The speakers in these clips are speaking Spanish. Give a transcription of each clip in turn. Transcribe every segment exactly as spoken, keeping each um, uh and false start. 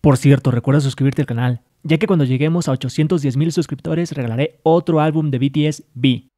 Por cierto, recuerda suscribirte al canal, ya que cuando lleguemos a ochocientos diez mil suscriptores regalaré otro álbum de B T S, V.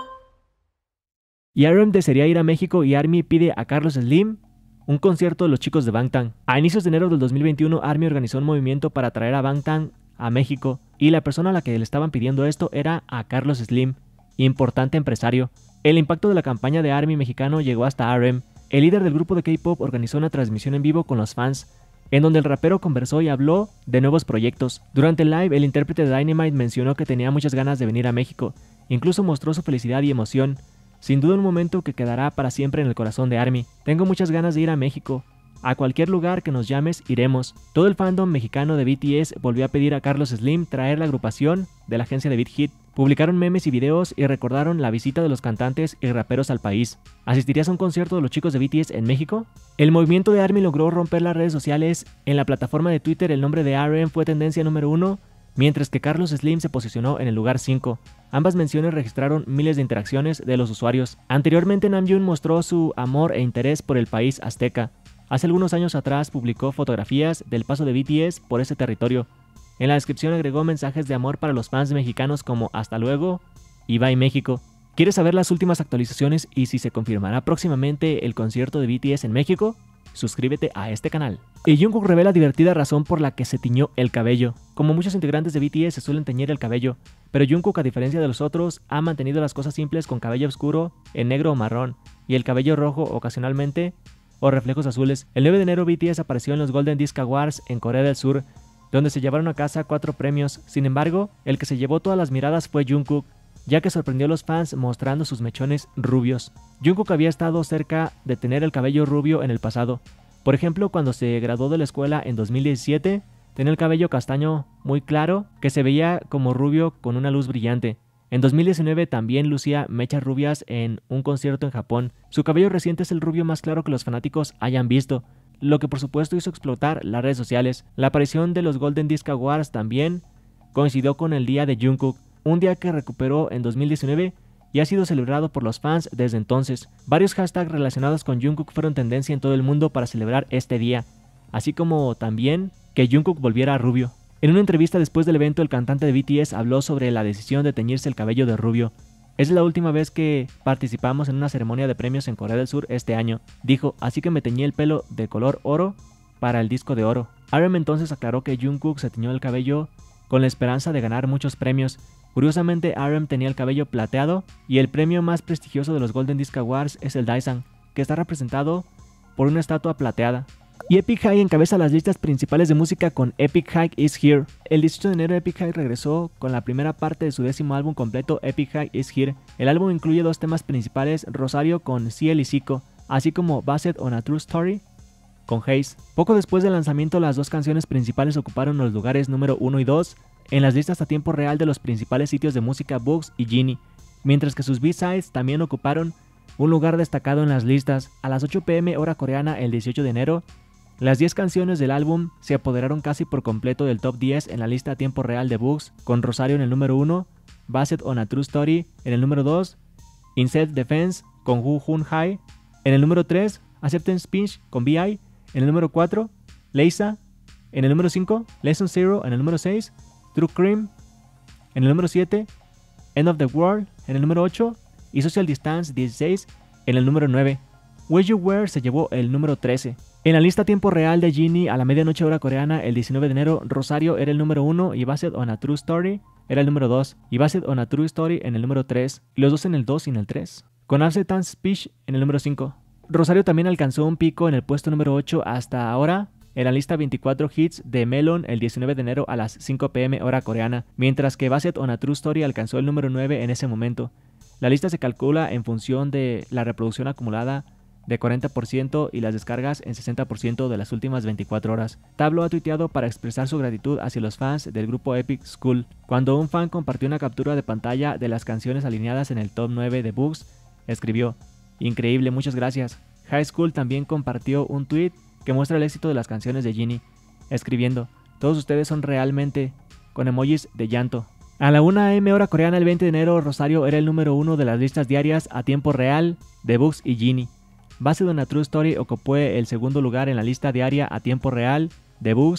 Y R M desearía ir a México y ARMY pide a Carlos Slim un concierto de los chicos de Bangtan. A inicios de enero del dos mil veintiuno, ARMY organizó un movimiento para traer a Bangtan a México, y la persona a la que le estaban pidiendo esto era a Carlos Slim, importante empresario. El impacto de la campaña de ARMY mexicano llegó hasta R M. El líder del grupo de K-pop organizó una transmisión en vivo con los fans, en donde el rapero conversó y habló de nuevos proyectos. Durante el live, el intérprete de Dynamite mencionó que tenía muchas ganas de venir a México, incluso mostró su felicidad y emoción. Sin duda un momento que quedará para siempre en el corazón de ARMY. Tengo muchas ganas de ir a México. A cualquier lugar que nos llames, iremos. Todo el fandom mexicano de B T S volvió a pedir a Carlos Slim traer la agrupación de la agencia de Big Hit. Publicaron memes y videos y recordaron la visita de los cantantes y raperos al país. ¿Asistirías a un concierto de los chicos de B T S en México? El movimiento de ARMY logró romper las redes sociales. En la plataforma de Twitter el nombre de R M fue tendencia número uno, mientras que Carlos Slim se posicionó en el lugar cinco. Ambas menciones registraron miles de interacciones de los usuarios. Anteriormente, Namjoon mostró su amor e interés por el país azteca. Hace algunos años atrás publicó fotografías del paso de B T S por ese territorio. En la descripción agregó mensajes de amor para los fans mexicanos como hasta luego y bye México. ¿Quieres saber las últimas actualizaciones y si se confirmará próximamente el concierto de B T S en México? Suscríbete a este canal. Y Jungkook revela divertida razón por la que se tiñó el cabello. Como muchos integrantes de B T S se suelen teñir el cabello, pero Jungkook, a diferencia de los otros, ha mantenido las cosas simples con cabello oscuro, en negro o marrón, y el cabello rojo ocasionalmente, o reflejos azules. El nueve de enero B T S apareció en los Golden Disc Awards en Corea del Sur, donde se llevaron a casa cuatro premios. Sin embargo, el que se llevó todas las miradas fue Jungkook, ya que sorprendió a los fans mostrando sus mechones rubios. Jungkook había estado cerca de tener el cabello rubio en el pasado. Por ejemplo, cuando se graduó de la escuela en dos mil diecisiete, tenía el cabello castaño muy claro, que se veía como rubio con una luz brillante. En dos mil diecinueve también lucía mechas rubias en un concierto en Japón. Su cabello reciente es el rubio más claro que los fanáticos hayan visto, lo que por supuesto hizo explotar las redes sociales. La aparición de los Golden Disc Awards también coincidió con el día de Jungkook, un día que recuperó en dos mil diecinueve y ha sido celebrado por los fans desde entonces. Varios hashtags relacionados con Jungkook fueron tendencia en todo el mundo para celebrar este día, así como también que Jungkook volviera a rubio. En una entrevista después del evento, el cantante de B T S habló sobre la decisión de teñirse el cabello de rubio. Es la última vez que participamos en una ceremonia de premios en Corea del Sur este año, dijo, así que me teñí el pelo de color oro para el disco de oro. R M entonces aclaró que Jungkook se teñió el cabello con la esperanza de ganar muchos premios. Curiosamente, R M tenía el cabello plateado y el premio más prestigioso de los Golden Disc Awards es el Daesang, que está representado por una estatua plateada. Y Epic High encabeza las listas principales de música con Epic High Is Here. El dieciocho de enero Epic High regresó con la primera parte de su décimo álbum completo, Epic High Is Here. El álbum incluye dos temas principales, Rosario con Ciel y Zico, así como Based on a True Story con Haze. Poco después del lanzamiento, las dos canciones principales ocuparon los lugares número uno y dos en las listas a tiempo real de los principales sitios de música Books y Genie, mientras que sus B-sides también ocuparon un lugar destacado en las listas. A las ocho pe eme hora coreana el dieciocho de enero, las diez canciones del álbum se apoderaron casi por completo del top diez en la lista a tiempo real de Books, con Rosario en el número uno, Based on a True Story en el número dos, In Self Defense con Woo Hun Hye en el número tres, Acceptance Speech con B I en el número cuatro, Leisa en el número cinco, Lesson Zero en el número seis, True Crime en el número siete, End of the World en el número ocho y Social Distance dieciséis en el número nueve. Where You Were se llevó el número trece. En la lista a tiempo real de Genie a la medianoche hora coreana el diecinueve de enero, Rosario era el número uno y Based on a True Story era el número dos y Based on a True Story en el número tres, y los dos en el dos y en el tres, con Acceptance Speech en el número cinco. Rosario también alcanzó un pico en el puesto número ocho hasta ahora en la lista veinticuatro hits de Melon el diecinueve de enero a las cinco pe eme hora coreana, mientras que Based on a True Story alcanzó el número nueve en ese momento. La lista se calcula en función de la reproducción acumulada de cuarenta por ciento y las descargas en sesenta por ciento de las últimas veinticuatro horas. Tablo ha tuiteado para expresar su gratitud hacia los fans del grupo Epic School. Cuando un fan compartió una captura de pantalla de las canciones alineadas en el top nueve de Books, escribió: increíble, muchas gracias. High School también compartió un tweet que muestra el éxito de las canciones de Genie, escribiendo: todos ustedes son realmente, con emojis de llanto. A la una a eme hora coreana el veinte de enero, Rosario era el número uno de las listas diarias a tiempo real de Books y Genie. Based on a True Story ocupó el segundo lugar en la lista diaria a tiempo real de Books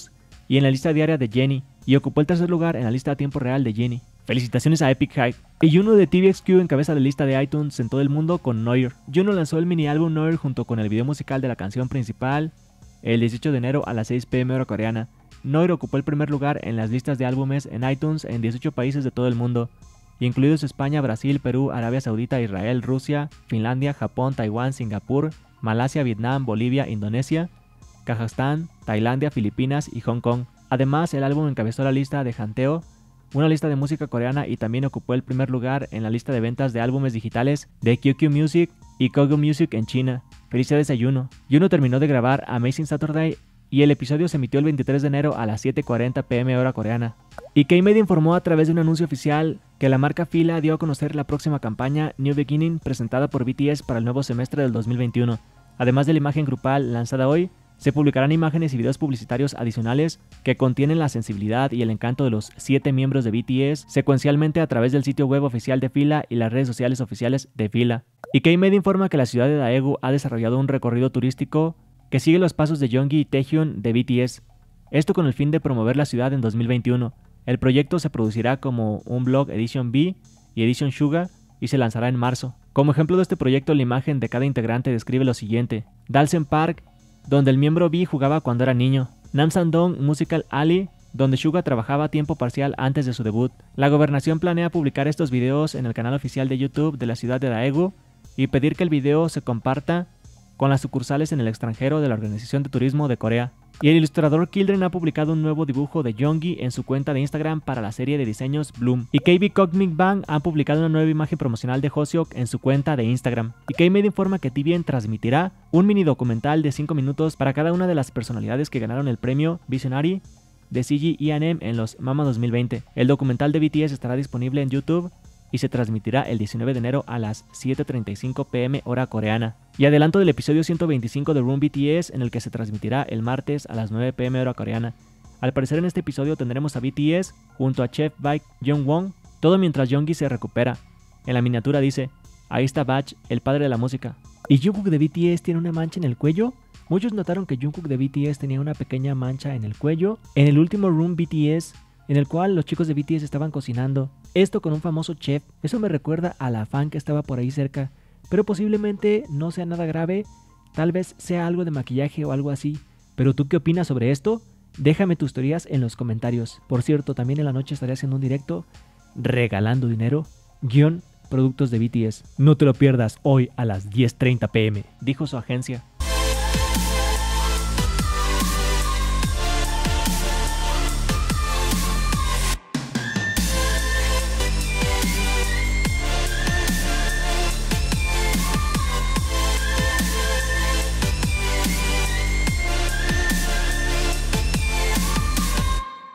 y en la lista diaria de Jenny, y ocupó el tercer lugar en la lista a tiempo real de Jenny. Felicitaciones a Epic High. Y Juno de T V X Q encabeza la lista de iTunes en todo el mundo con Noir. Juno lanzó el mini álbum Noir junto con el video musical de la canción principal el dieciocho de enero a las seis p m hora coreana. Noir ocupó el primer lugar en las listas de álbumes en iTunes en dieciocho países de todo el mundo, incluidos España, Brasil, Perú, Arabia Saudita, Israel, Rusia, Finlandia, Japón, Taiwán, Singapur, Malasia, Vietnam, Bolivia, Indonesia, Kazajstán, Tailandia, Filipinas y Hong Kong. Además, el álbum encabezó la lista de Hanteo, una lista de música coreana, y también ocupó el primer lugar en la lista de ventas de álbumes digitales de Q Q Music y Kogo Music en China. Felicidades a Juno. Juno terminó de grabar Amazing Saturday y el episodio se emitió el veintitrés de enero a las siete cuarenta p m hora coreana. Y K-Made informó a través de un anuncio oficial que la marca Fila dio a conocer la próxima campaña New Beginning presentada por B T S para el nuevo semestre del dos mil veintiuno. Además de la imagen grupal lanzada hoy, se publicarán imágenes y videos publicitarios adicionales que contienen la sensibilidad y el encanto de los siete miembros de B T S secuencialmente a través del sitio web oficial de Fila y las redes sociales oficiales de Fila. Y K-Made informa que la ciudad de Daegu ha desarrollado un recorrido turístico que sigue los pasos de Jeongi y Taehyun de B T S, esto con el fin de promover la ciudad en dos mil veintiuno. El proyecto se producirá como un blog Edition B y Edition Suga y se lanzará en marzo. Como ejemplo de este proyecto, la imagen de cada integrante describe lo siguiente: Dalsen Park, donde el miembro B jugaba cuando era niño; Namsan-dong Musical Alley, donde Suga trabajaba a tiempo parcial antes de su debut. La gobernación planea publicar estos videos en el canal oficial de YouTube de la ciudad de Daegu y pedir que el video se comparta con las sucursales en el extranjero de la Organización de Turismo de Corea. Y el ilustrador Kildren ha publicado un nuevo dibujo de Jeongi en su cuenta de Instagram para la serie de diseños Bloom. Y K B Cosmic Bang ha publicado una nueva imagen promocional de Hoseok en su cuenta de Instagram. Y K-Made informa que T V N transmitirá un mini documental de cinco minutos para cada una de las personalidades que ganaron el premio Visionary de C G E and M en los Mama dos mil veinte. El documental de B T S estará disponible en YouTube y se transmitirá el diecinueve de enero a las siete treinta y cinco p m hora coreana. Y adelanto del episodio ciento veinticinco de Room B T S, en el que se transmitirá el martes a las nueve p m hora coreana. Al parecer en este episodio tendremos a B T S junto a Chef Baek Jong-won, todo mientras Jeongi se recupera. En la miniatura dice: ahí está Bach, el padre de la música. ¿Y Jungkook de B T S tiene una mancha en el cuello? Muchos notaron que Jungkook de B T S tenía una pequeña mancha en el cuello en el último Room B T S, en el cual los chicos de B T S estaban cocinando, esto con un famoso chef. Eso me recuerda a la fan que estaba por ahí cerca, pero posiblemente no sea nada grave, tal vez sea algo de maquillaje o algo así. ¿Pero tú qué opinas sobre esto? Déjame tus teorías en los comentarios. Por cierto, también en la noche estaré haciendo un directo regalando dinero, guión, productos de B T S. No te lo pierdas hoy a las diez treinta p m, dijo su agencia.